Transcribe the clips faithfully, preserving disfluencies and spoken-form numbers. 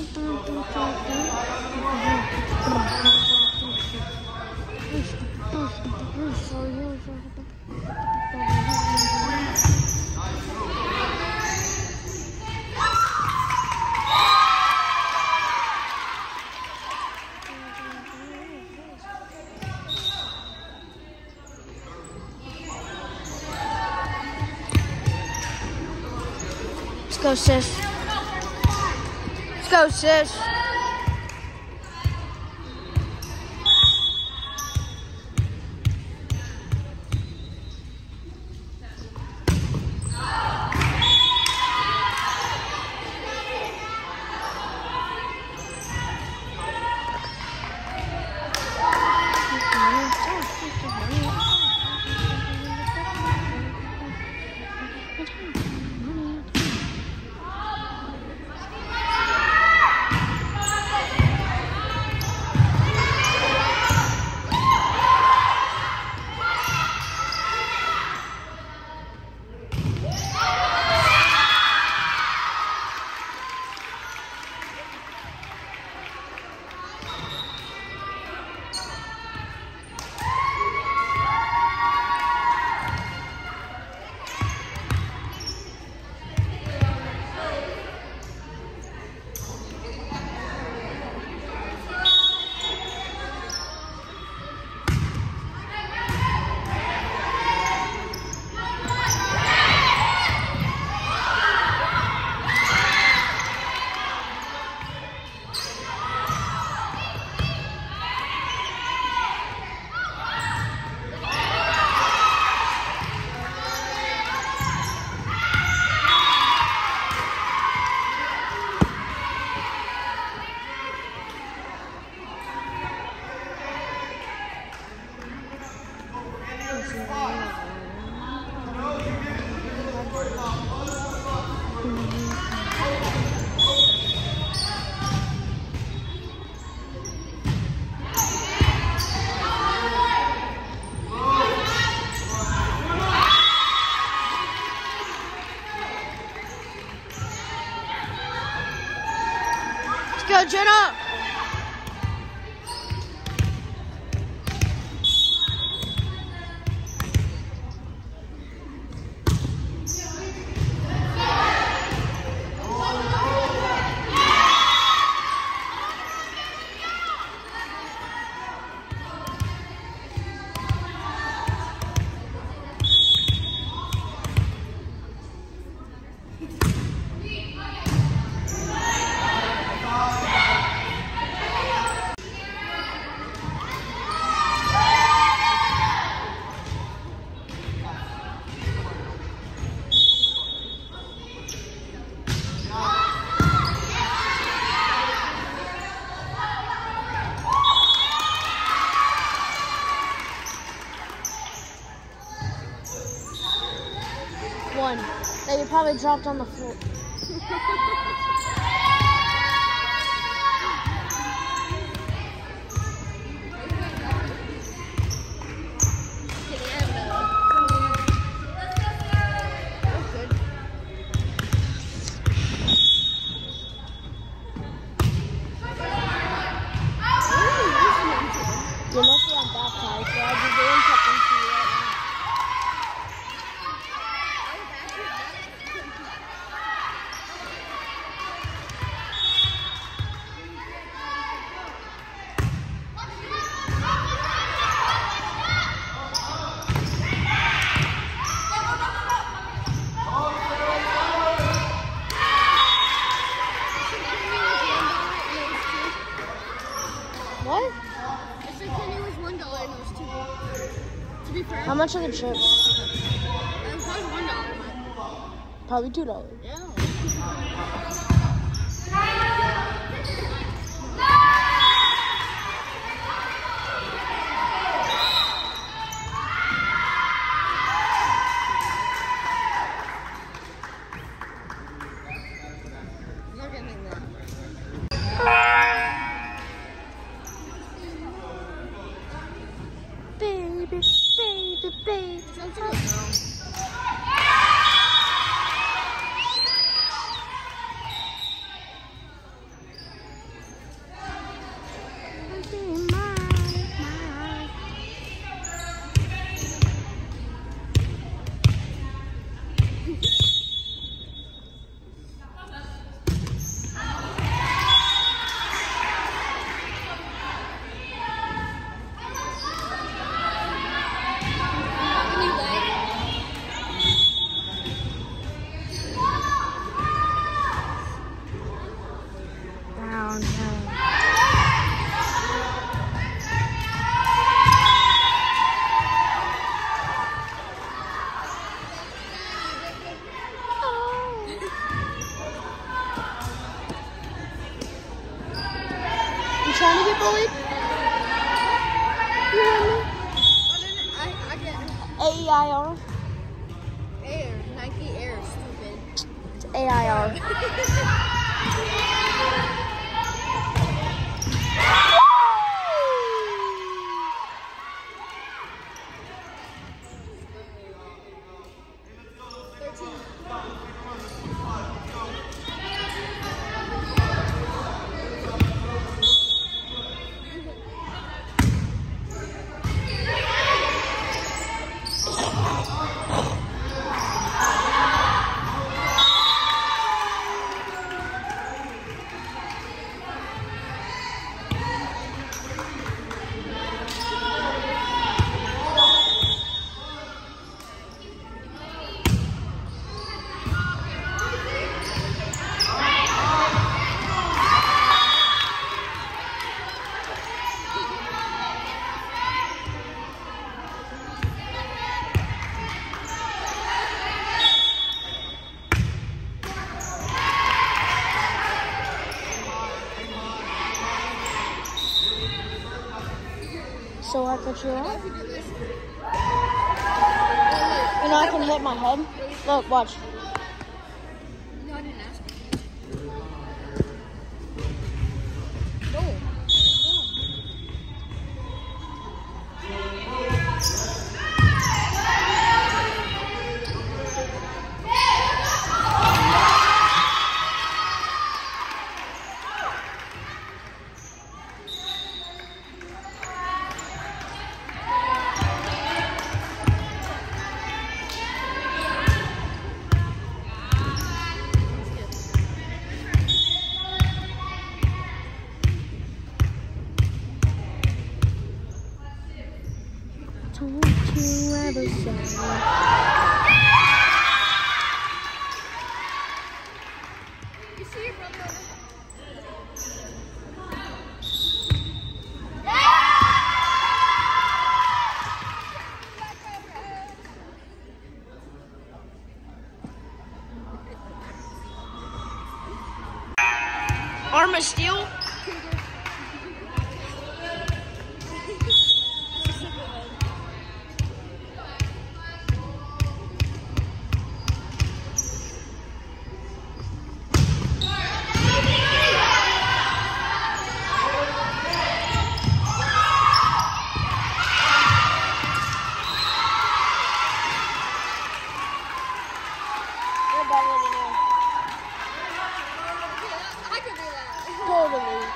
Let's go, sis. Let's go, sis. Let's go, Jenna. One that you probably dropped on the floor. You're lucky I'm baptized, so I'll be doing something to you right now. What? Mister Kenny was one dollar and it was two. To be fair. How much are the chips? It was probably one dollar. Probably two dollars. Yeah. Baby, baby, baby. Sounds like a girl. want to get bullied? You heard me? I, I get A E I R. Air. Nike Air, stupid. It's A I R. So I cut you off. You know I can hit my head. Look, watch. No, I didn't ask you. No. Don't you ever say. You see your brother? Arm of steel? You're better than me. I can do that. Totally.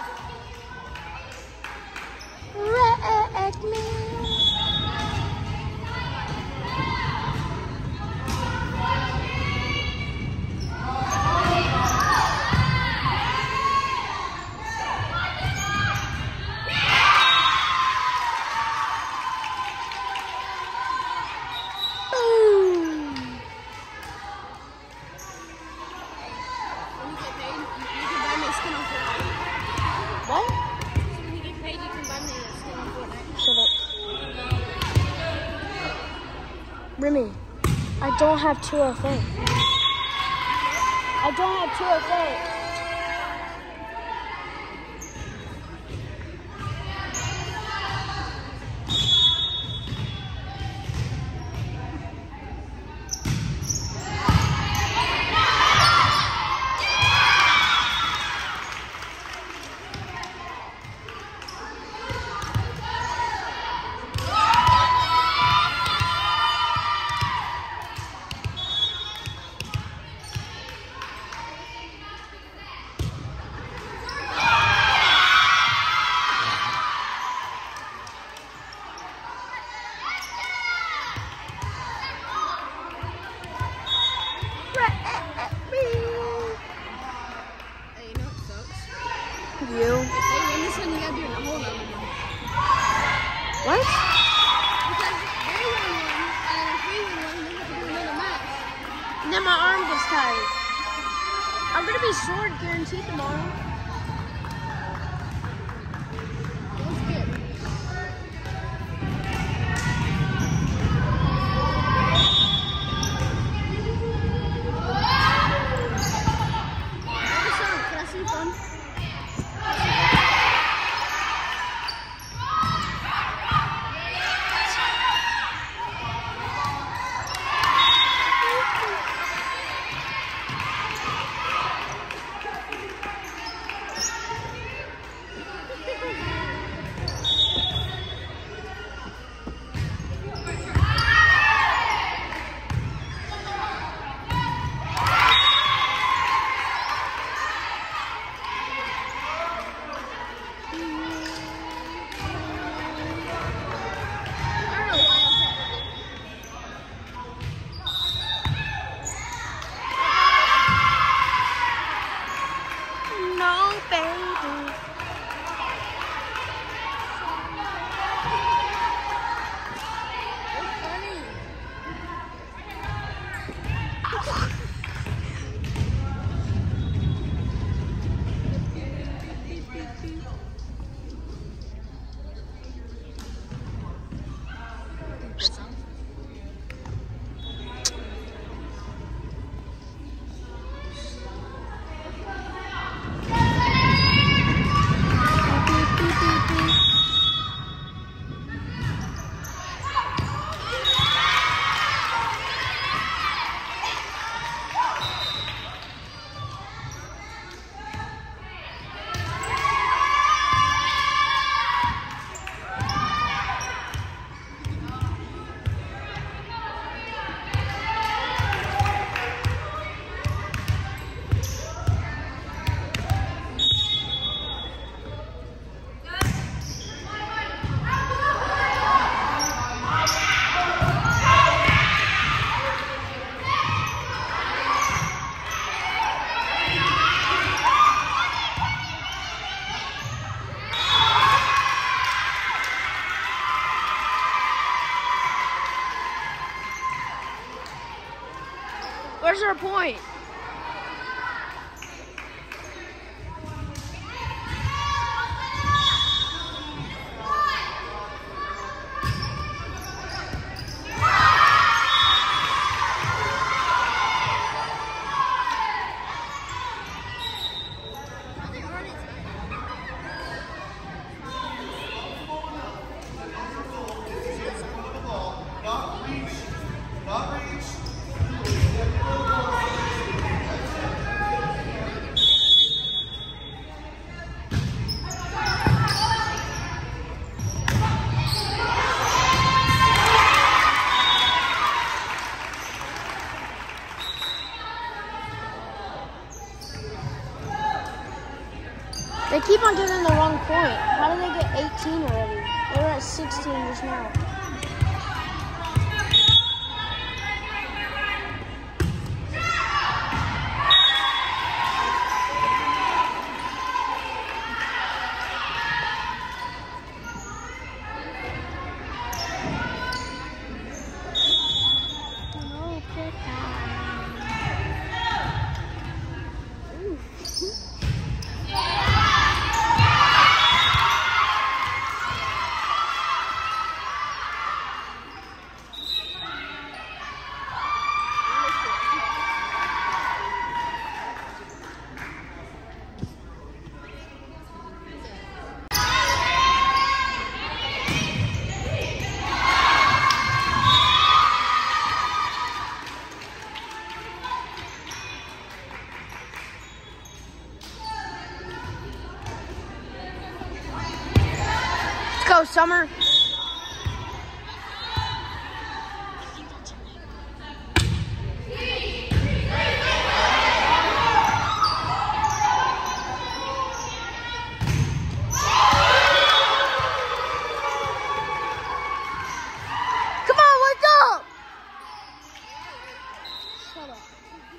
Wreck me. When you get paid, you can buy me a skin on Fortnite. What? So when you get paid, you can buy me a skin on Fortnite. Shut up. Remy, I don't have two F A. I don't have two F A. Hey, you know what sucks? You? If they win this one, you gotta do it in a whole other one. What? Because they win one, and if we win one, then we have to do another match. And then my arm gets tired. I'm gonna be sore guaranteed tomorrow. That's good. What's the song? Can I see fun? song, baby. Where's our point? They keep on getting the wrong point. How did they get eighteen already? They were at sixteen just now. Go, Summer. Come on, wake up! Shut up.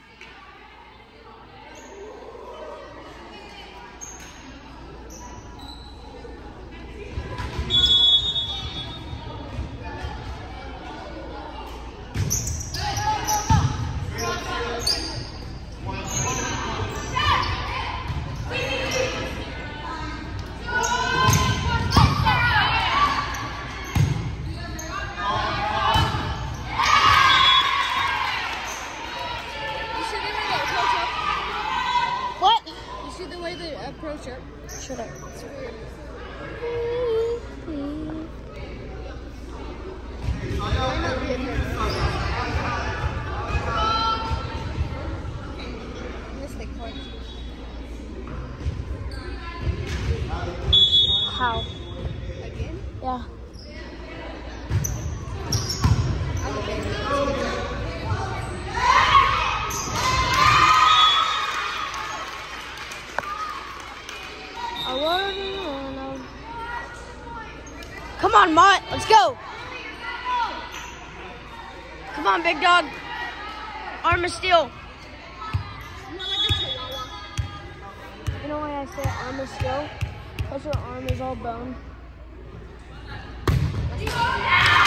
Approach it. Shut up. It's weird. Why not be in there? Unless they caught you. How? Again? Yeah. I'm okay. Come on, Mott. Let's go. Come on, big dog. Arm of steel. Not like a chihuahua. You know why I say arm is still? Because her arm is all bone.